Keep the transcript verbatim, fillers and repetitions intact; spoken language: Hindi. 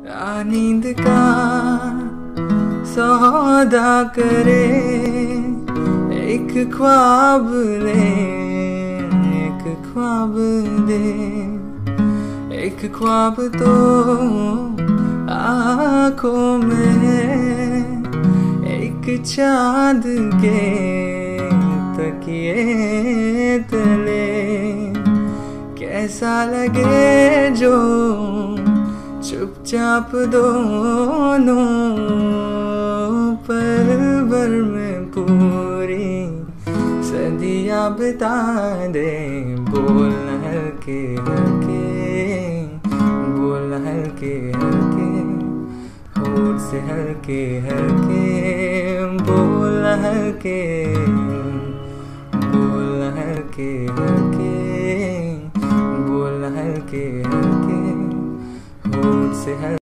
आ नींद का सौदा करे, एक ख्वाब ले एक ख्वाब दे। एक ख्वाब तो आँखों में, एक चाँद के तकिए तले। कैसा लगे जो चुपचाप दोनों पल भर में पूरी सदियां बिता दे। बोल ना हल्के हल्के, बोल ना हल्के हल्के, होठ से हल्के हल्के। बोल ना हल्के, बोल ना हल्के हल्के, बोल ना हल्के हल्के, होठ से हल्के।